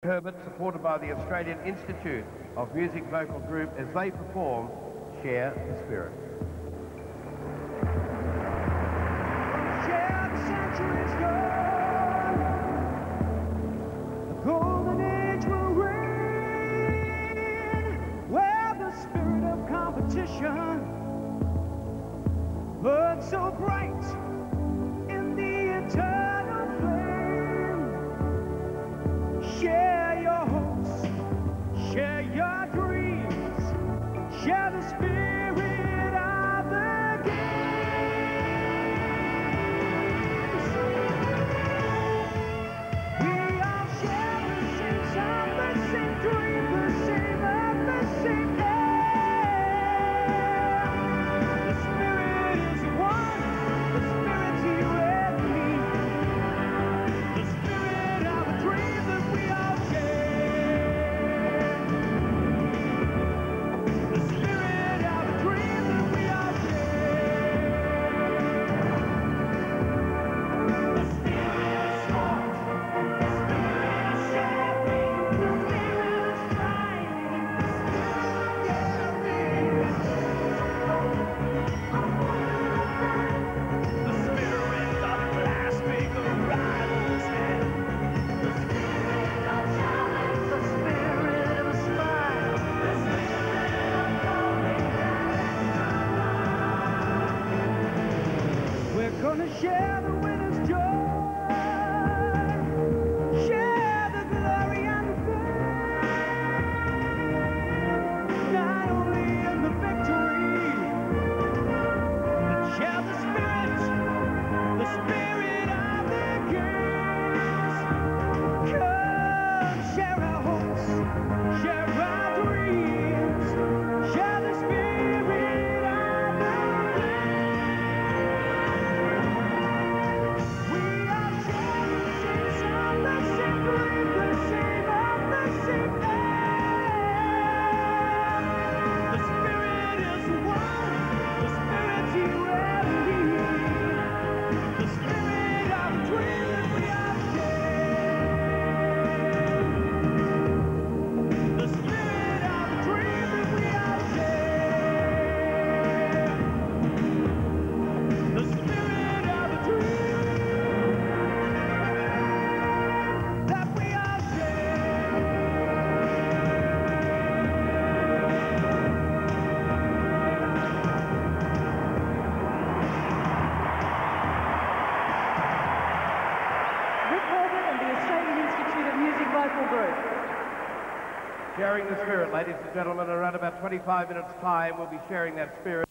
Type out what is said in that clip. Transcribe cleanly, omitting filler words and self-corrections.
Herbert, supported by the Australian Institute of Music Vocal Group, as they perform Share the Spirit. Share the centuries gone, the golden age will reign, where the spirit of competition burns so bright in the eternal flame. Share your hopes, share your dreams, share the spirit of the games. We all share the same song, the same dream, the same of the same air. The spirit is one, the spirit's you and me. The spirit of a dream that we all share. The spirit of a dream that we all share. The spirit is one, the spirit is sharing, the spirit is trying, the spirit is the spirit of grasping the rider's hand. The spirit of challenge, the spirit of smile, the spirit of going down. We're gonna share the winner's joy, share the glory and the fame, not only in the victory, but share the spirit of the games. Come, share our hopes, share our dreams, share the spirit of the games. We all share the same song, the same dream, the same of the same air. The spirit is one, the spirit's you and me. The spirit of a dream that we all share. The spirit of a dream that we all share. The spirit of a dream that we all share. Rick Herbert and the Australian Institute of Music Vocal Group. Sharing the Spirit, ladies and gentlemen, in around about 25 minutes' time, we'll be sharing that spirit.